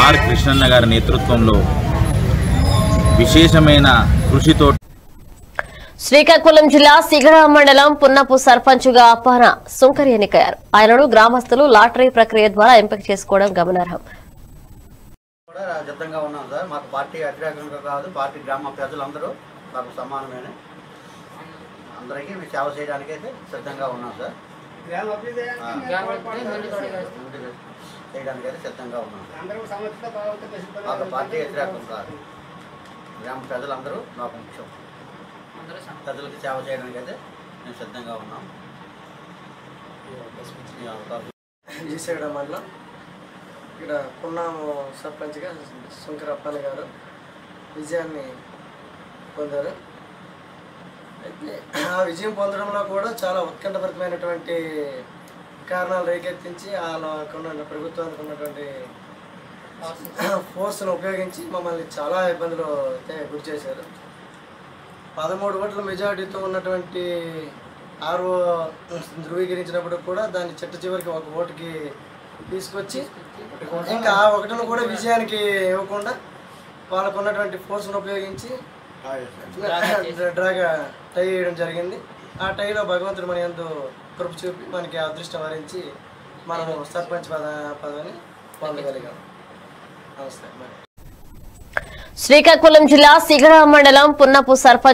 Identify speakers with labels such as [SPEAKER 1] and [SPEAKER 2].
[SPEAKER 1] Are కృష్ణన్న గారి నేతృత్వంలో విశేషమైన కృషితో
[SPEAKER 2] శ్రీకాకుళం జిల్లా సిగడా మండలం పున్నపు సర్పంచ్గా అప్పాన సుంకరి ఎన్నికయ్యారు. ఆయనను గ్రామస్తులు లాటరీ ప్రక్రియ ద్వారా ఎంపిక చేసుకోవడం గమనార్హం.
[SPEAKER 3] సిద్ధంగా ఉన్నాం సార్. మాకు పార్టీ వ్యతిరేకంగా కాదు, పార్టీ గ్రామ ప్రజలందరూ మాకు సమానమైన అందరికీ మేము సేవ చేయడానికి అయితే సిద్ధంగా ఉన్నాం సార్. చేయడానికి అయితే సిద్ధంగా ఉన్నాం. మాకు పార్టీ వ్యతిరేకం కాదు, గ్రామ ప్రజలందరూ మాకు ముఖ్యం. ప్రజలకు సేవ చేయడానికి అయితే మేము సిద్ధంగా ఉన్నాం.
[SPEAKER 4] జీసేగడ మండలం ఇక్కడ పున్నాము సర్పంచ్గా శంకర్ అప్పాని గారు విజయాన్ని పొందారు. అయితే ఆ విజయం పొందడంలో కూడా చాలా ఉత్కంఠభరితమైనటువంటి కారణాలు రేకెత్తించి ప్రభుత్వానికి ఉన్నటువంటి ఫోర్స్ను ఉపయోగించి మమ్మల్ని చాలా ఇబ్బందులు అయితే గురి చేశారు. 13 ఓట్ల మెజారిటీతో ఉన్నటువంటి ఆర్ఓ ధృవీకరించినప్పుడు కూడా దాన్ని చిట్ట చివరికి ఒక ఓటుకి తీసుకొచ్చి ఇంకా ఆ ఒకటిని కూడా విజయానికి ఇవ్వకుండా వాళ్ళకు ఉన్నటువంటి ఫోర్స్ను ఉపయోగించి డ్రాగా టై వేయడం జరిగింది. ఆ టైలో భగవంతుడు మన యందు కృప చూపి మనకి అదృష్టం వరించి మనము సర్పంచ్ పదవిని పొందగలిగాం. నమస్తే.
[SPEAKER 2] శ్రీకాకుళం జిల్లా సిగడా మండలం పున్నపు సర్పంచ్